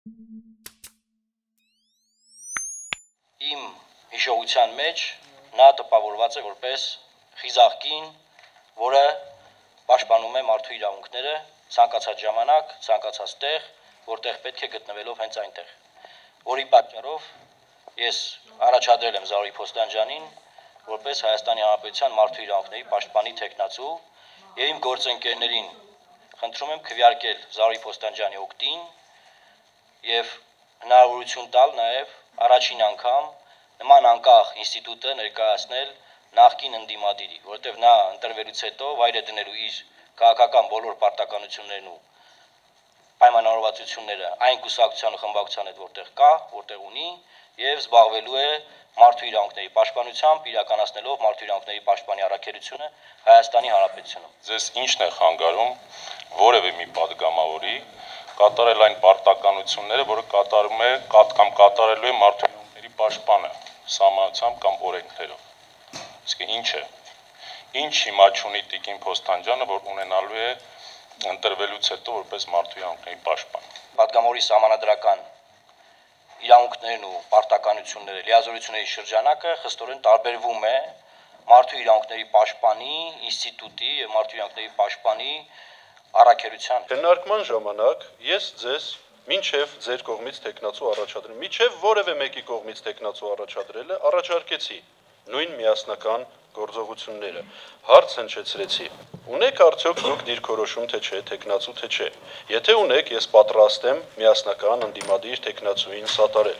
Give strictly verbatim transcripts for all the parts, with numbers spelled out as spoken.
Իմ հիշողության մեջ նա տպավորված է որպես խիզախ կին, որը պաշտպանում է մարդու իրավունքները ցանկացած ժամանակ, ցանկացած տեղ, որտեղ պետք է գտնվելով հենց այնտեղ։ Որի պատճառով ես առաջադրել եմ Զարուհի Փոստանջյանին որպես Հայաստանի Հանրապետության մարդու իրավունքների պաշտպանի թեկնածու եւ իմ գործընկերներին խնդրում եմ քվեարկել Զարուհի Փոստանջյանի օգտին եւ հնարավորություն տալ նաեւ առաջին անգամ նման անկախ ինստիտուտը ներկայացնել նախկին ընդդիմադիրի, որովհետեւ նա ընտրվելուց հետո վայր է դնելու իր քաղաքական բոլոր պարտականություններն ու պայմանավորվածությունները այն կուսակցության ու խմբակցության հետ որտեղ կա, որտեղ ունի եւ զբաղվելու է մարդու իրավունքների պաշտպանությամբ, իրականացնելով մարդու իրավունքների պաշտպանի առաքելությունը Հայաստանի Հանրապետությունում։ Ձեզ ինչն է խանգարում որևէ մի падգամավորի կատարել այն պարտականությունները, որը կատարում է կամ կատարելու է մարդու իրավունքների պաշտպանը սահմանությամբ կամ օրենքներով։ Իսկ ինչ է։ Ինչ հիմա չունի Տիկին Փոստանջյանը, որ ունենալու է ընտրվելուց հետո որպես մարդու իրավունքների պաշտպան։ Падգամավորի սահմանադրական իրավունքներն ու պարտականությունները, լիազորությունների շրջանակը խստորեն տարբերվում է մարդու իրավունքների պաշտպանի ինստիտուտի եւ մարդու իրավունքների պաշտպանի առաքելության։ Քննարկման ժամանակ ես ձեզ մինչև ձեր կողմից տեխնացու առաջադրել, մինչև որևէ մեկի կողմից տեխնացու առաջադրելը առաջարկեցի նույն միասնական գործողությունները։ Հարց հնչեցրեցի. ունեք արդյոք դուք դիրքորոշում թե չէ, տեխնացու թե չէ։ Եթե ունեք, ես պատրաստ եմ միասնական ընդդիմադիր տեխնացուին սատարել։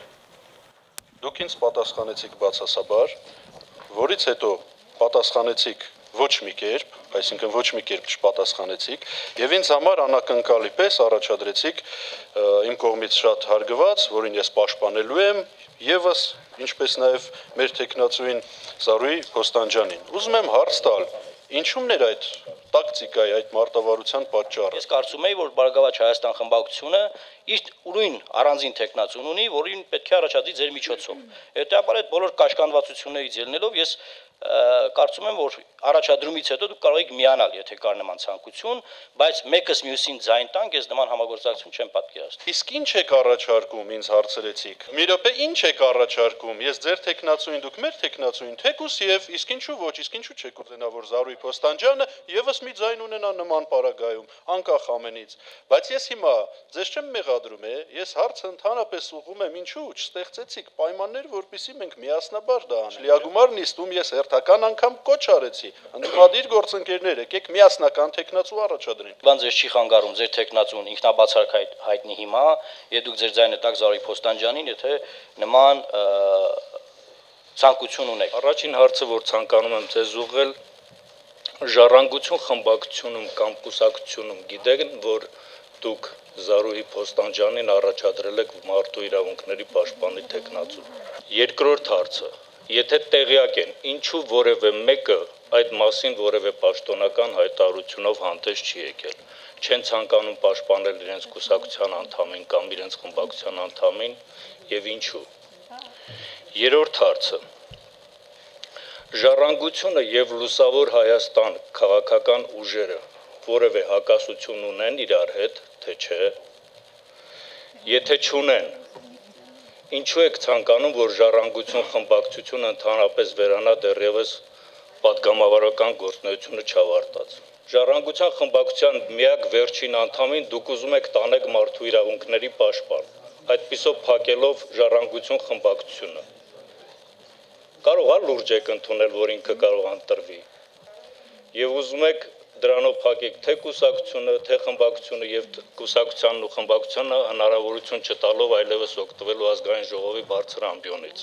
Դուք ինձ պատասխանեցիք բացասաբար, որից հետո պատասխանեցիք ոչ մի կերպ, այսինքն ոչ մի կերպ չպատասխանեցիք, եւ ինձ համար անակնկալի պես առաջադրեցիք իմ կողմից շատ հարգված, որին ես պաշտպանելու եմ, եւս ինչպես նաեւ մեր տեխնացուին Զարուհի Փոստանջյանին։ Ուզում եմ հարց տալ, ինչու՞մն էր այդ տակտիկայի, այդ մարտավարության պատճառը։ Ես կարծում եի, որ Բարգավաճ Հայաստան խմբակցությունը իր ուրույն առանձին տեխնացուն ունի, որին պետք է առաջադրի ձեր միջոցով։ Հետեւաբար այդ բոլոր կաշկանդվածություններից ելնելով ես կարծում եմ, որ առաջադրումից հետո դուք կարող եք միանալ, եթե կար նման ցանկություն, բայց մեկս մյուսին ձայն տանք, ես նման համագործակցություն չեմ պատկերացնում։ Իսկ ինչ եք առաջարկում, ինձ հարցրեցիք։ Մի րոպե, ինչ եք առաջարկում։ Ես ձեր տեխնացուին, դուք մեր տեխնացուին, թեկուս եւ իսկ ինչու ոչ, իսկ ինչու չեք ուզենա, որ Զարուհի Փոստանջյանը եւս մի ձայն ունենա նման պարագայում, անկախ ամենից։ Բայց ես հիմա ձեզ չեմ մեղադրում, է, ես հարցը ընդհանրապես ուղղում եմ, ինչու չստեղծեցիք պայմաններ, որպեսզի մենք միասնաբար դա անենք։ Լիագումար նիստում ես հերթական անգամ կոչ արեցի։ Ընդդիմադիր գործընկերներ, եկեք միասնական տեխնացու առաջադրենք։ Բան ձեզ չի խանգարում ձեր տեխնացուն ինքնաբացառք հայտնի հիմա, եւ դուք ձեր ձայնը տաք Զարուհի Փոստանջյանին, եթե նման ցանկություն ունեք։ Առաջին հարցը, որ ցանկանում եմ ձեզ ուղղել, Ժառանգություն խմբակցությունում կամ կուսակցությունում գիտեք, որ դուք Զարուհի Փոստանջյանին առաջադրել եք մարդու իրավունքների պաշտպանի տեխնացու։ Երկրորդ հարցը, եթե տեղյակ են, ինչու որևէ մեկը այդ մասին որևէ պաշտոնական հայտարարությունով հանդես չի եկել, չեն ցանկանում պաշտպանել իրենց կուսակցության անդամին կամ իրենց խմբակցության անդամին եւ ինչու։ Երրորդ հարցը, Ժառանգությունը եւ Լուսավոր Հայաստան քաղաքական ուժերը որևէ հակասություն ունեն իրար հետ, թե չէ։ Եթե չունեն, ինչու եք ցանկանում, որ Ժառանգություն խմբակցությունը ընդհանրապես վերանա դեռևս падգամավորական գործունեությունը չավարտած։ Ժառանգության խմբակցության միակ վերջին անդամին դուք ուզում եք տանեք մարդու իրավունքների պաշտպան, այդպիսով փակելով Ժառանգություն խմբակցությունը։ Կարող է լուրջ եք ընդունել, որ ինքը կարող ընտրվի։ Եվ ուզում եք դրանով փակեք թե կուսակցությունը, թե խմբակցությունը եւ կուսակցությանն ու խմբակցությանը հնարավորություն չտալով այլևս օգտվելու ազգային ժողովի բարձր ամբիոնից։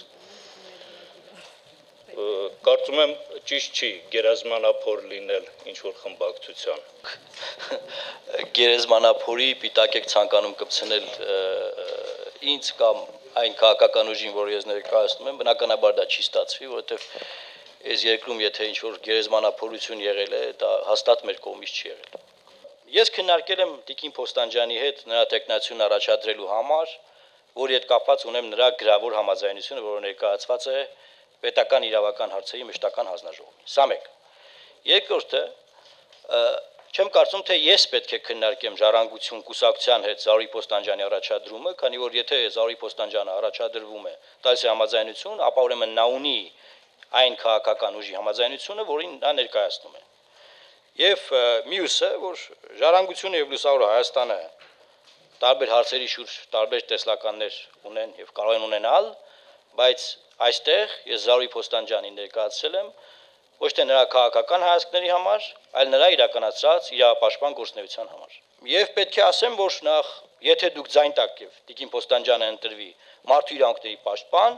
Կարծում եմ ճիշտ չի գերեզմանափոր լինել ինչ որ խմբակցության։ Գերեզմանափորի պիտակ եք ցանկանում կպցնել ինձ կամ այն քաղաքական ուժին, որ ես ներկայացնում եմ, բնականաբար դա չի ստացվի, որովհետեւ այս երկրում եթե ինչ որ գերեզմանափորություն եղել է, դա հաստատ մեր կողմից չի եղել։ Ես քննարկել եմ Տիկին Փոստանջյանի հետ նրա տեխնացիոն առաջադրելու համար, որի հետ կապված ունեմ նրա գրավոր համաձայնությունը, որը ներկայացված է պետական իրավական հարցերի մշտական հանձնաժողովին։ Սա մեկ։ Երկրորդը, Չեմ կարծում, թե ես պետք է քննարկեմ Ժառանգություն կուսակցության հետ Զարուհի Պոստանջյանի առաջադրումը, քանի որ եթե Զարուհի Պոստանջյանը առաջադրվում է տալիս է համաձայնություն, ապա ուրեմն նա ունի այն քաղաքական ուժի համաձայնությունը, որին նա ներկայացնում է։ Եվ մյուսը, որ Ժառանգությունը եւ Լուսավոր Հայաստանը տարբեր հարցերի շուրջ տարբեր տեսլականներ ունեն եւ կարող են ունենալ, բայց այստեղ ես Զարուհի Պոստանջյանին ներկայացրել եմ ոչ թե նրա քաղաքական հայացքների համար, այլ նրա իրականացած իրավապաշտպան գործունեության համար։ Եվ պետք է ասեմ, որ նախ, եթե դուք ձայն տաք եւ Տիկին Պոստանջյանը ընտրվի մարդու իրավունքների պաշտպան,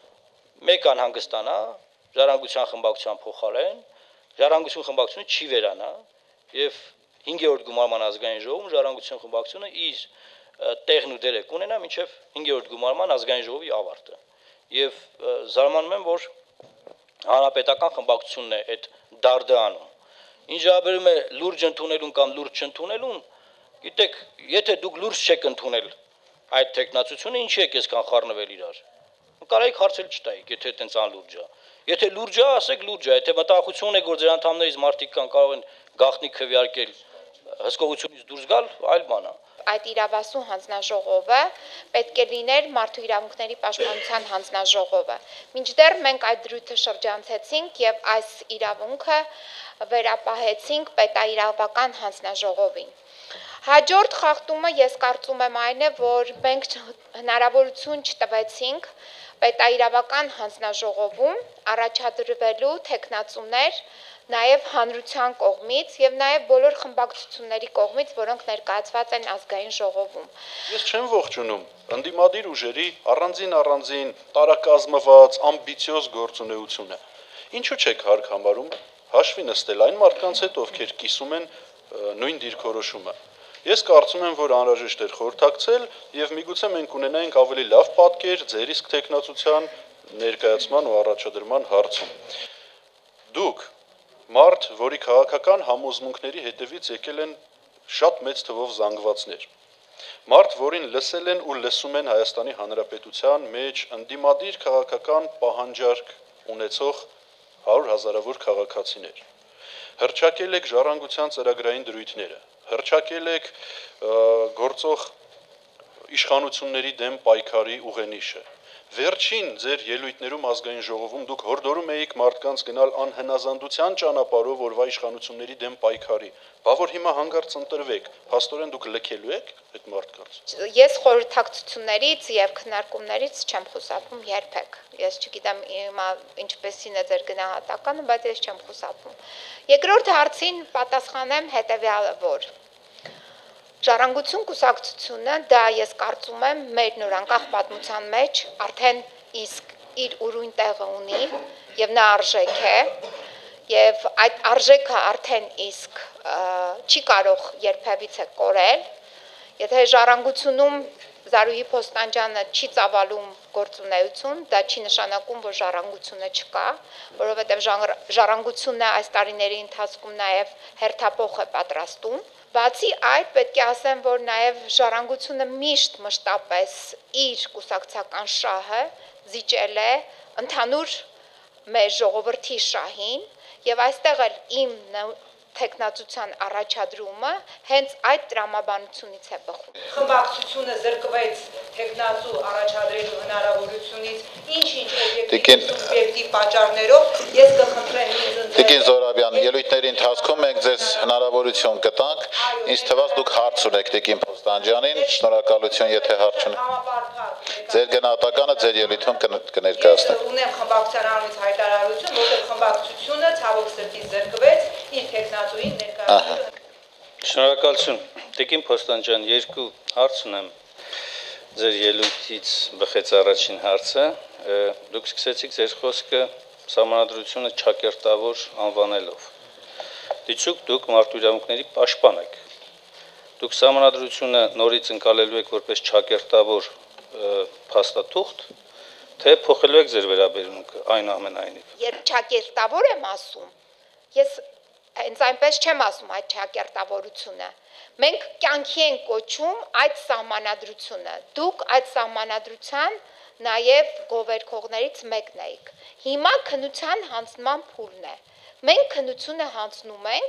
մեկ անհանգստանա, Ժառանգության խմբակցության փոխարեն, Ժառանգություն խմբակցությունը չի վերանա եւ հինգերորդ գումարման ազգային ժողովում Ժառանգություն խմբակցությունը իր տեղն ու դերը կունենա մինչեւ հինգերորդ գումարման ազգային ժողովի ավարտը։ Եվ զարմանում եմ, որ հանրապետական խմբակցությունն է այդ դարդը անում։ Ինչ վերաբերում է լուրջ ընդունելուն կամ լուրջ չընդունելուն, գիտեք, եթե դուք լուրջ չեք ընդունել այդ տեխնացությունը, ինչի եք այսքան խառնվել իրար։ Կարայիք հարցել չտայիք, եթե այդպես անլուրջ է։ Եթե լուրջ է, ասեք լուրջ է, եթե մտահոգություն է, որ ձեր անդամներից մարդիկ կան կարող են գաղտնի քվեարկել, հսկողությունից դուրս գալ, այլ բան է։ Այդ իրավասու հանձնաժողովը պետք է լիներ մարդու իրավունքների պաշտպանության հանձնաժողովը։ Մինչդեռ մենք այդ դրույթը շրջանցեցինք եւ այս իրավունքը վերապահեցինք պետաիրավական հանձնաժողովին։ Հաջորդ խախտումը ես կարծում եմ այն է, որ մենք հնարավորություն չտվեցինք պետաիրավական հանձնաժողովում առաջադրվելու թեկնածուներ նաև հանրության կողմից եւ նաև բոլոր խմբակցությունների կողմից, որոնք ներկայացված են ազգային ժողովում։ Ես չեմ ողջունում ընդդիմադիր ուժերի առանձին առանձին տարակազմված ամբիցիոզ գործունեությունը։ Ինչու՞ չեք հարկ համարում հաշվի նստել այն մարդկանց հետ, ովքեր կիսում են նույն դիրքորոշումը։ Ես կարծում եմ, որ անհրաժեշտ էր խորհրդակցել եւ միգուցե մենք ունենայինք ավելի լավ պատկեր ձեր իսկ տեխնացության ներկայացման ու առաջադրման հարցում։ Դուք մարդ, որի քաղաքական համոզմունքների հետևից եկել են շատ մեծ թվով զանգվածներ։ Մարդ, որին լսել են ու լսում են Հայաստանի Հանրապետության մեջ ընդդիմադիր քաղաքական պահանջարկ ունեցող հարյուր հազարավոր քաղաքացիներ։ Հռչակել եք ժառանգության ծրագրային դրույթները, հռչակել եք գործող իշխանությունների դեմ պայքարի ուղենիշը։ Վերջին ձեր ելույթներում ազգային ժողովում դուք հորդորում էիք մարդկանց գնալ անհնազանդության ճանապարհով որվա իշխանությունների դեմ պայքարի, բա որ հիմա հանգարց ընտրվեք, փաստորեն դուք լքելու եք այդ մարդկանց։ Ես խորհրդակցություններից եւ քննարկումներից չեմ խուսափում երբեք։ Ես չգիտեմ հիմա ինչպեսին է ձեր գնահատականը, բայց ես չեմ խուսափում։ Երկրորդ հարցին պատասխանեմ հետեւյալը, որ Ժառանգություն կուսակցությունը դա ես կարծում եմ մեր նորանկախ պատմության մեջ արդեն իսկ իր ուրույն տեղը ունի եւ նա արժեք է եւ այդ արժեքը արդեն իսկ չի կարող երբևիցե կորել եթե Ժառանգությունում Զարուհի Պոստանջյանը չի ծավալում գործունեություն դա չի նշանակում որ Ժառանգությունը չկա որովհետեւ Ժառանգությունն այս տարիների ընթացքում նաեւ հերթափոխ է պատրաստում Բացի այդ պետք է ասեմ, որ նաև Ժառանգությունը միշտ մշտապես իր կուսակցական շահը զիջել է ընդհանուր մեր ժողովրդի շահին եւ այստեղ էլ իմ տեխնացության առաջադրումը հենց այդ տրամաբանությունից է բխում։ Խմբակցությունը զրկվեց տեխնացու առաջադրելու հնարավորությունից ինչ-ինչ օբյեկտիվ պատճառներով ես կխնդրեմ ինձ Տիկին Զորաբյան, ելույթների ընթացքում մենք ձեզ հնարավորություն կտանք, ինձ թվաց դուք հարց ունեք Տիկին Պոստանջյանին, շնորհակալություն, եթե հարց ունեք։ Ձեր գնահատականը ձեր ելույթում կներկայացնեք։ Ունեմ խմբակցության անունից հայտարարություն, որտեղ խմբակցությունը ցավոք սրտի զրկվեց իր տեխնացուին ներկայացնելու։ Շնորհակալություն։ Տիկին Պոստանջյան, երկու հարց ունեմ ձեր ելույթից բխեց առաջին հարցը։ Դուք սկսեցիք ձեր խոսքը Սահմանադրությունը ճակերտավոր անվանելով։ Դիցուք դուք մարդու իրավունքների պաշտպան եք։ Դուք Սահմանադրությունը նորից ընկալելու եք որպես ճակերտավոր փաստաթուղթ, թե փոխելու եք ձեր վերաբերմունքը այնուամենայնիվ։ Երբ ճակերտավոր եմ ասում, ես հենց այնպես չեմ ասում այդ ճակերտավորությունը։ Մենք կյանքի ենք կոչում այդ սահմանադրությունը։ Դուք այդ սահմանադրության նաև գովերքողներից մեկն եք։ Հիմա քննության հանձնման փուլն է։ Մենք քննությունը հանձնում ենք,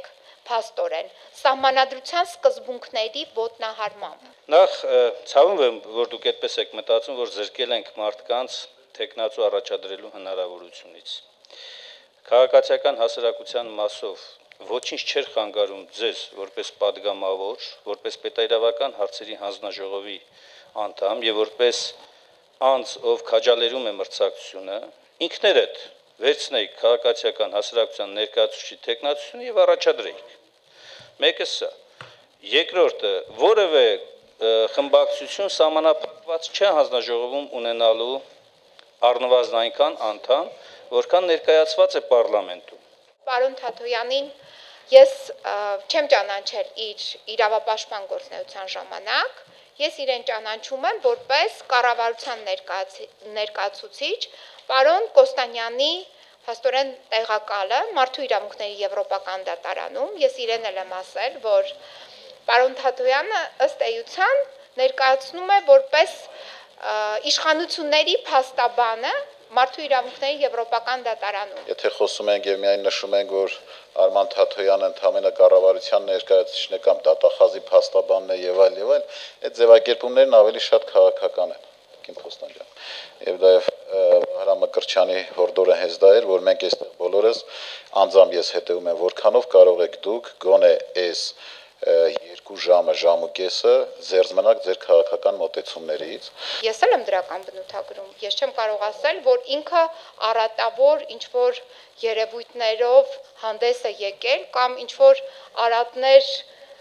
փաստորեն սահմանադրության սկզբունքների ոտնահարմամբ։ Նախ ցավում եմ, որ դուք այդպես եք մտածում, որ զրկել ենք մարդկանց տեխնացու առաջադրելու հնարավորությունից։ Քաղաքացիական հասարակության մասով ոչինչ չէր խանգարում ձեզ որպես падգամավոր, որպես պետաիրավական հարցերի հանձնաժողովի անդամ եւ որպես անձ, ով քաջալերում է մրցակցությունը, ինքներդ վերցնեիք քաղաքացիական հասարակության ներկայացուցիչի տեխնացությունը եւ առաջադրեիք։ Մեկը սա։ Երկրորդը, որևէ խմբակցություն սահմանափակված չէ հանձնաժողովում ունենալու առնվազն այնքան անդամ, որքան ներկայացված է պարլամենտում։ Պարոն Թաթոյանին ես չեմ ճանաչել իր իրավապաշտպան գործունեության ժամանակ, ես իրեն ճանաչում եմ որպես կառավարության ներկայացուցիչ պարոն Կոստանյանի փաստորեն տեղակալը մարդու իրավունքների եվրոպական դատարանում, ես իրեն էլ եմ ասել, որ պարոն Թաթոյանը ըստ էության ներկայացնում է որպես իշխանությունների փաստաբանը մարդու իրավունքների եվրոպական դատարանում։ Եթե խոսում ենք եւ միայն նշում ենք, որ Արման Թաթոյանը ընդհանրապես կառավարության ներկայացուցիչն է կամ դատախազի փաստաբանն է եւ այլ եւ այլ, այդ ձևակերպումներն ավելի շատ քաղաքական են, Տիկին Փոստան ջան։ Եվ դա Հրամ Մկրտչյանի հորդորը հենց դա էր, որ մենք այստեղ բոլորս անձամբ ես հետևում եմ, որքանով կարող եք դուք գոնե այս երկու ժամը, ժամ ու կեսը ձերծ մնաք ձեր քաղաքական մոտեցումներից։ Ես էլ եմ դրական բնութագրում։ Ես չեմ կարող ասել, որ ինքը առատավոր ինչ-որ երևույթներով հանդես է եկել կամ ինչ-որ արատներ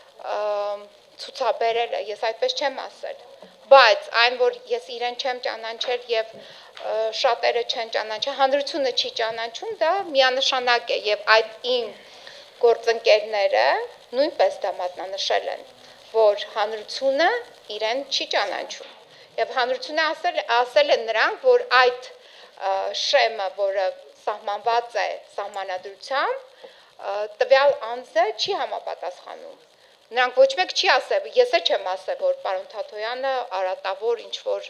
ցուցաբերել է, ես այդպես չեմ ասել։ Բայց այն, որ ես իրեն չեմ ճանաչել եւ շատերը չեն ճանաչել, հանրությունը չի ճանաչում, դա միանշանակ է եւ այդ իմ գործընկերները նույնպես դա մատնանշել են, որ հանրությունը իրեն չի ճանաչում։ Եվ հանրությունը ասել, ասել է նրանք, որ այդ շեմը, որը սահմանված է սահմանադրությամբ, տվյալ անձը չի համապատասխանում։ Նրանք ոչ մեկ չի ասել, ես էլ չեմ ասել, որ պարոն Թաթոյանը արատավոր ինչ-որ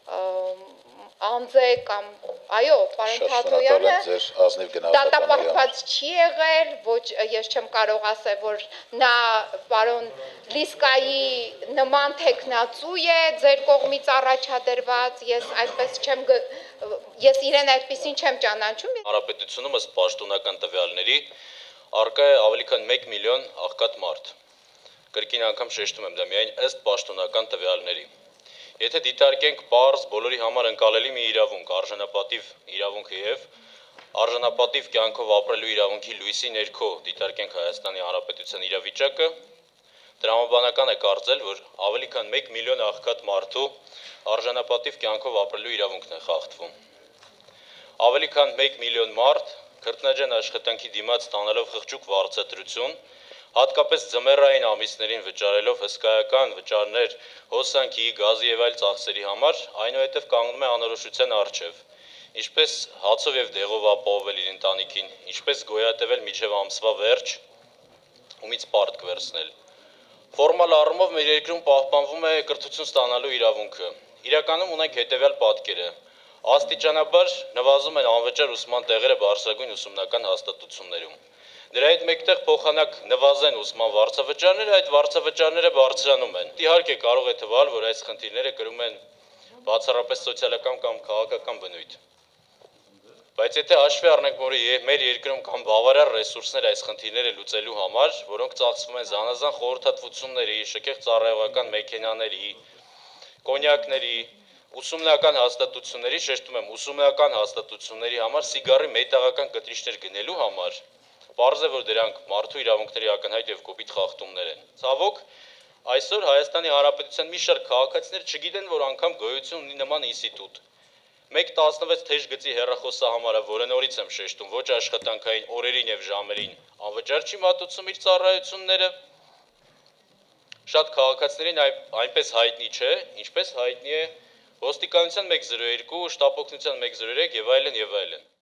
անձ է կամ այո, պարոն Թաթոյանը դատապարտված չի եղել, ոչ ես չեմ կարող ասել, որ նա պարոն Լիսկայի նման տեխնացու է ձեր կողմից առաջադրված, ես այդպես չեմ ես իրեն այդպեսին չեմ ճանաչում։ Հանրապետությունում ըստ պաշտոնական տվյալների առկա է ավելի քան մեկ միլիոն աղքատ մարդ։ Կրկին անգամ շեշտում եմ դա միայն ըստ պաշտոնական տվյալների։ Եթե դիտարկենք պարզ բոլորի համար ընկալելի մի իրավունք, արժանապատիվ իրավունքը եւ արժանապատիվ կյանքով ապրելու իրավունքի լույսի ներքո դիտարկենք Հայաստանի Հանրապետության իրավիճակը, տրամաբանական է կարծել, որ ավելի քան մեկ միլիոն աղքատ մարդու արժանապատիվ կյանքով ապրելու իրավունքն է խախտվում։ Ավելի քան մեկ միլիոն մարդ քրտնաջան աշխատանքի դիմաց ստանալով խղճուկ վարձատրություն, հատկապես ձմեռային ամիսներին վճարելով հսկայական վճարներ հոսանքի, գազի եւ այլ ծախսերի համար, այնուհետև կանգնում է անորոշության առջև, ինչպես հացով եւ դեղով ապահովել իր ընտանիքին, ինչպես գոյատևել մինչեւ ամսվա վերջ, ումից պարտք վերցնել։ Ֆորմալ առումով մեր երկրում պահպանվում է կրթություն ստանալու իրավունքը։ Իրականում ունենք հետեւյալ պատկերը. աստիճանաբար նվազում են անվճար ուսման տեղերը բարձրագույն ուսումնական հաստատություններում։ Դրա հետ մեկտեղ փոխանակ նվազեն ուսման վարձավճարները, այդ վարձավճարները բարձրանում են։ Իհարկե կարող է թվալ, որ այս խնդիրները կրում են բացառապես սոցիալական կամ քաղաքական բնույթ։ Բայց եթե հաշվի առնենք, որ մեր երկրում կան բավարար ռեսուրսներ այս խնդիրները լուծելու համար, որոնք ծախսվում են զանազան խորհրդատվությունների, շքեղ ծառայողական մեքենաների, կոնյակների, ուսումնական հաստատությունների, շեշտում եմ, ուսումնական հաստատությունների համար սիգարի մետաղական կտրիչներ գնելու համար, պարզ է, որ դրանք մարդու իրավունքների ակնհայտ եւ կոպիտ խախտումներ են։ Ցավոք, այսօր Հայաստանի Հանրապետության մի շարք քաղաքացիներ չգիտեն, որ անգամ գոյություն ունի նման ինստիտուտ։ մեկ տասնվեց թեժ գծի հեռախոսահամարը, որը նորից եմ շեշտում, ոչ աշխատանքային օրերին եւ ժամերին անվճար չի մատուցում իր ծառայությունները։ Շատ քաղաքացիներին այնպես հայտնի չէ, ինչպես հայտնի է ոստիկանության մեկ զրո երկու, շտապօգնության մեկ զրո երեք եւ այլն եւ այլն։